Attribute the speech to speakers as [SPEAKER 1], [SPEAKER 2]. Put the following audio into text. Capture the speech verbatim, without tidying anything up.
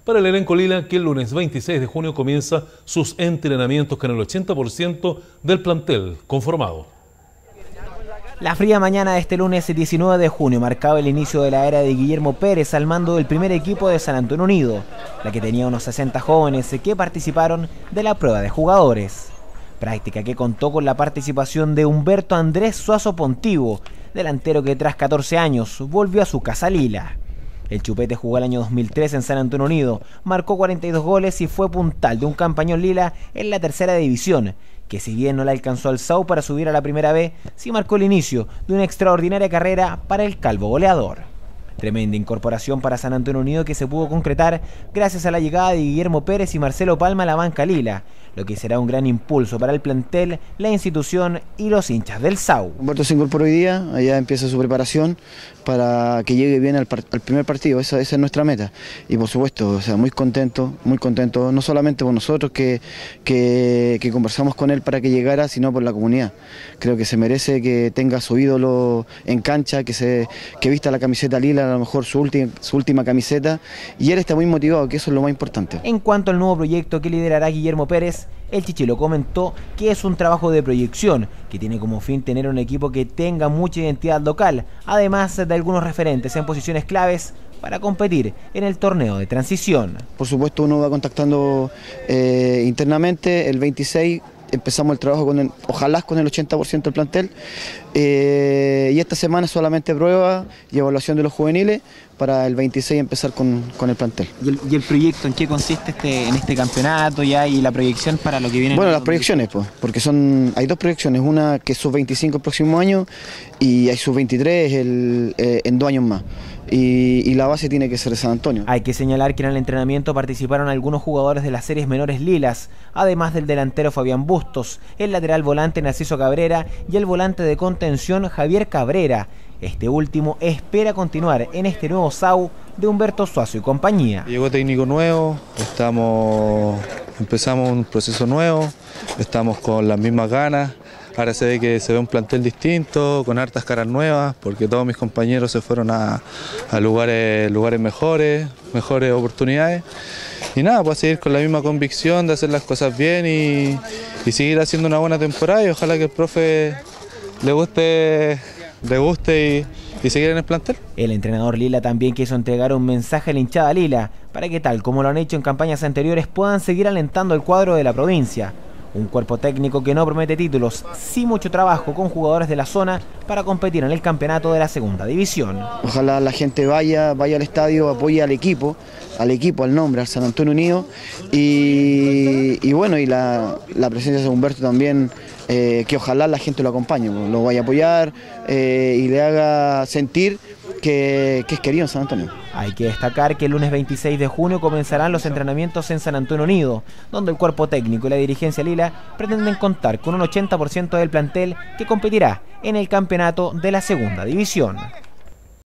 [SPEAKER 1] para el elenco lila, que el lunes veintiséis de junio comienza sus entrenamientos con el ochenta por ciento del plantel conformado.
[SPEAKER 2] La fría mañana de este lunes diecinueve de junio marcaba el inicio de la era de Guillermo Pérez al mando del primer equipo de San Antonio Unido, la que tenía unos sesenta jóvenes que participaron de la prueba de jugadores. Práctica que contó con la participación de Humberto Andrés Suazo Pontivo, delantero que tras catorce años volvió a su casa lila. El Chupete jugó el año dos mil tres en San Antonio Unido, marcó cuarenta y dos goles y fue puntal de un campañón lila en la tercera división, que si bien no le alcanzó al S A U para subir a la primera B, sí marcó el inicio de una extraordinaria carrera para el calvo goleador. Tremenda incorporación para San Antonio Unido que se pudo concretar gracias a la llegada de Guillermo Pérez y Marcelo Palma a la banca lila, lo que será un gran impulso para el plantel, la institución y los hinchas del S A U.
[SPEAKER 3] Humberto se incorporó hoy día, allá empieza su preparación para que llegue bien al, al primer partido, esa, esa es nuestra meta. Y por supuesto, o sea, muy contento, muy contento, no solamente por nosotros que, que, que conversamos con él para que llegara, sino por la comunidad. Creo que se merece que tenga su ídolo en cancha, que, se, que vista la camiseta lila, a lo mejor su, ulti, su última camiseta, y él está muy motivado, que eso es lo más importante.
[SPEAKER 2] En cuanto al nuevo proyecto que liderará Guillermo Pérez, el Chichilo comentó que es un trabajo de proyección, que tiene como fin tener un equipo que tenga mucha identidad local, además de algunos referentes en posiciones claves para competir en el torneo de transición.
[SPEAKER 3] Por supuesto uno va contactando eh, internamente. El veintiséis empezamos el trabajo con el, ojalá con el ochenta por ciento del plantel, eh, y esta semana solamente prueba y evaluación de los juveniles para el veintiséis empezar con, con el plantel.
[SPEAKER 2] ¿Y el, ¿Y el proyecto en qué consiste este, en este campeonato ya y la proyección para lo que viene?
[SPEAKER 3] Bueno, las proyecciones, pues, porque son hay dos proyecciones, una que es sub veinticinco el próximo año y hay sub veintitrés el, eh, en dos años más. Y, y la base tiene que ser de San Antonio.
[SPEAKER 2] Hay que señalar que en el entrenamiento participaron algunos jugadores de las series menores lilas, además del delantero Fabián Bustos, el lateral volante Narciso Cabrera y el volante de contención Javier Cabrera. Este último espera continuar en este nuevo S A U de Humberto Suazo y compañía.
[SPEAKER 4] Llegó técnico nuevo, estamos, empezamos un proceso nuevo, estamos con las mismas ganas. Ahora se ve que se ve un plantel distinto, con hartas caras nuevas, porque todos mis compañeros se fueron a, a lugares, lugares mejores, mejores oportunidades. Y nada, pues seguir con la misma convicción de hacer las cosas bien y, y seguir haciendo una buena temporada, y ojalá que el profe le guste, le guste y, y seguir en el plantel.
[SPEAKER 2] El entrenador lila también quiso entregar un mensaje a la hinchada lila, para que tal como lo han hecho en campañas anteriores puedan seguir alentando el cuadro de la provincia. Un cuerpo técnico que no promete títulos, sí mucho trabajo con jugadores de la zona para competir en el campeonato de la segunda división.
[SPEAKER 3] Ojalá la gente vaya, vaya al estadio, apoye al equipo, al equipo, al nombre, al San Antonio Unido, y, y bueno, y la, la presencia de Humberto también, eh, que ojalá la gente lo acompañe, lo vaya a apoyar eh, y le haga sentir que, que es querido en San Antonio.
[SPEAKER 2] Hay que destacar que el lunes veintiséis de junio comenzarán los entrenamientos en San Antonio Unido, donde el cuerpo técnico y la dirigencia lila pretenden contar con un ochenta por ciento del plantel que competirá en el campeonato de la segunda división.